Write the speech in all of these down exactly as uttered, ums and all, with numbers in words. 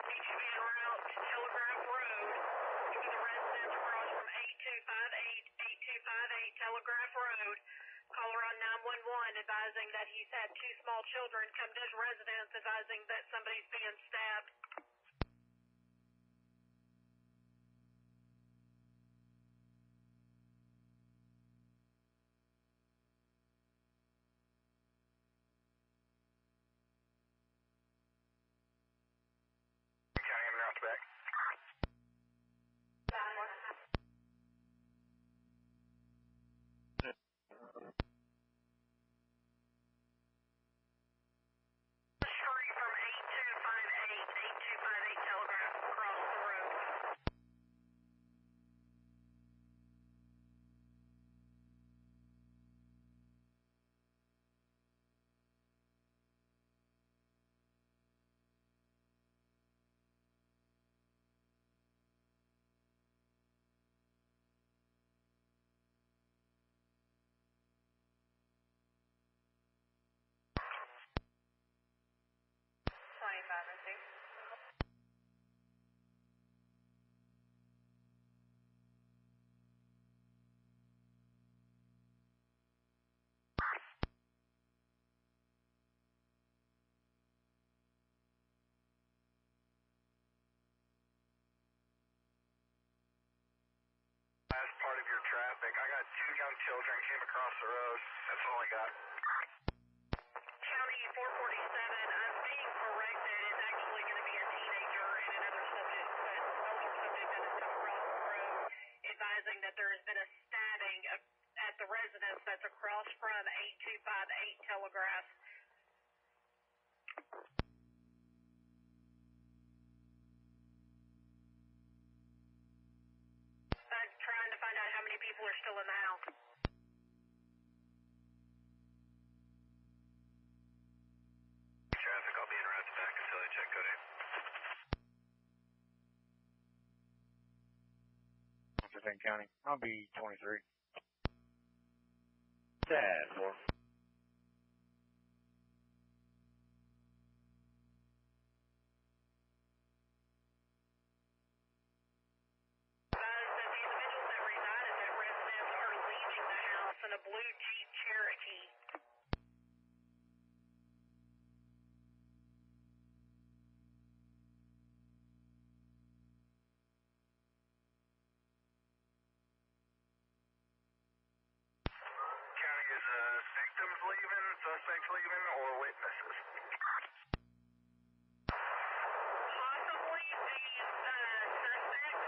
He should be en route to Telegraph Road to the residence across from eight two five eight, eight two five eight Telegraph Road. Caller on nine one one advising that he's had two small children come to his residence advising that somebody's being stabbed. County en route back. Hurry from eight two five eight, eight two five eight Telegraph across the road. twenty-five and six. As part of your traffic, I got two young children came across the road. That's all I got. County four forty-seven, I'm being corrected. It's actually going to be a teenager and another subject, but older subject that has come across the road, advising that there has been a stabbing at the residence that's across from eight two five eight Telegraph. I'm trying to find out how many people are still in the house. Traffic, I'll be en route back until I check code eight. Jefferson County. I'll be twenty-three. Sad four. In a blue Jeep Cherokee. County, is uh, victims leaving, suspects leaving, or witnesses? Possibly the uh, suspect.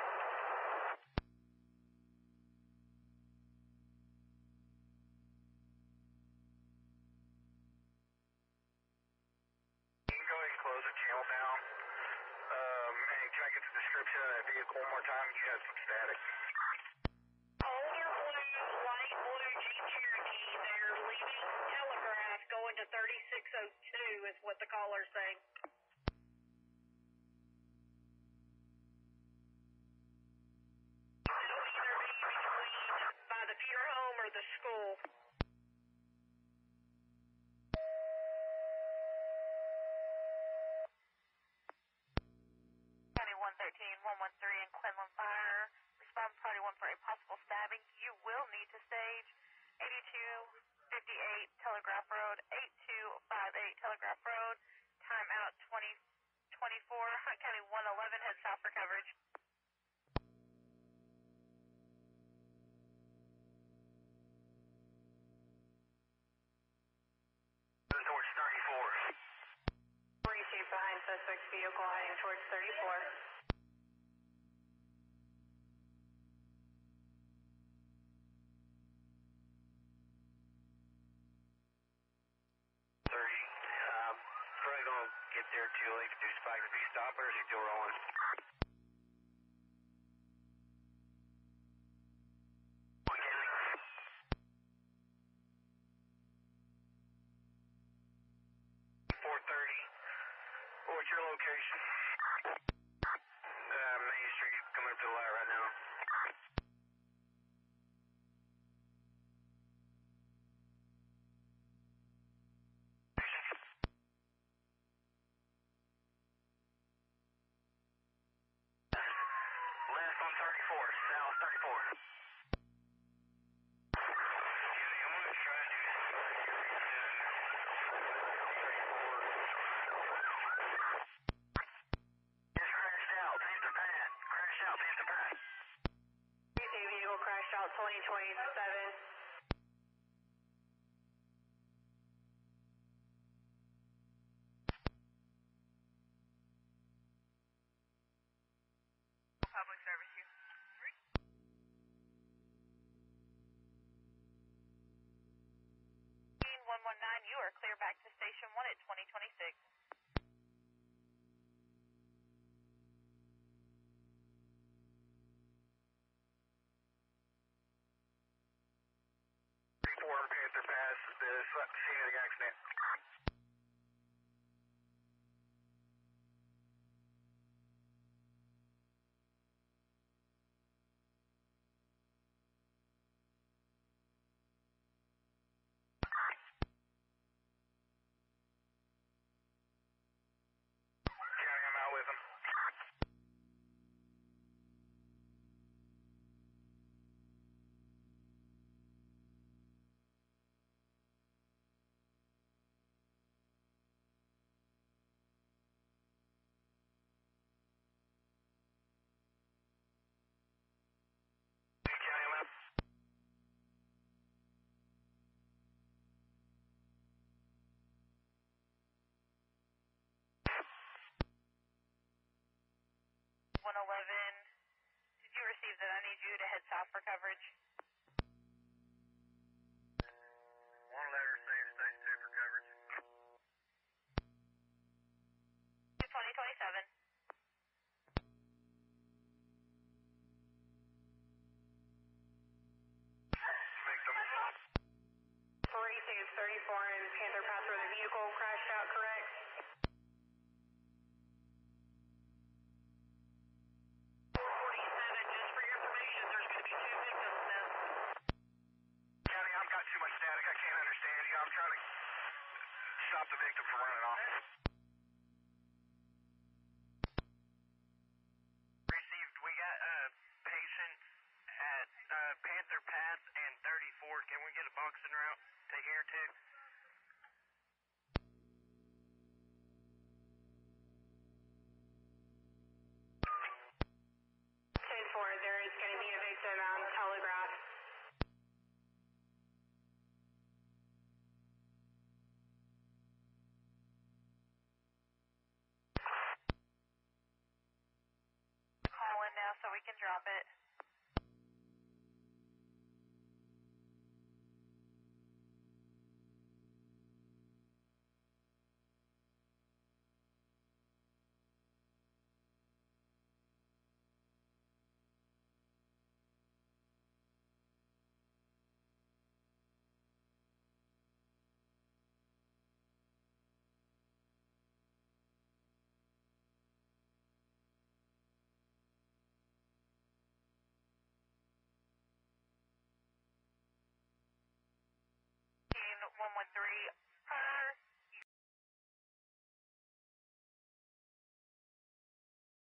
Close the channel down. Um, and can I get the description of that vehicle one more time? You had some static. Older blue, light blue Jeep Cherokee. They're leaving Telegraph going to thirty-six oh two is what the caller's saying. It'll either be between by the Peter home or the school. one thirteen, one one three in Quinlan Fire. Respond party one for a possible stabbing. You will need to stage eighty-two fifty-eight Telegraph Road, eight two five eight Telegraph Road. Timeout twenty twenty-four. Hunt County one eleven head south for coverage. Towards thirty-four. forty-two behind suspect's vehicle heading towards thirty-four. thirty. Um, probably gonna get there too late to do spike. Is he stopping or is he still rolling? four thirty. What's your location? Uh, Main Street, coming up to the light right now. twenty twenty-seven. Public service you. one one nine, you are clear back to station one at twenty twenty-six. Four Panther Pass, the scene of the accident. County, I'm out with him. County, I'm out. one eleven, did you receive that I need you to head south for coverage? One letter, stage, stage two for coverage. twenty twenty-seven. Victim. forty-six thirty-four in Panther Pass where the vehicle crashed out, correct? four forty-seven, just for your information, there's going to be two victims now. County, I've got too much static. I can't understand you. I'm trying to stop the victim from running off. Received. We got a patient at uh, Panther Pass and thirty-four. Can we get a boxing route to here too? ten four, there is going to be a victim on Telegraph. Call in now so we can drop it. one one three, uh,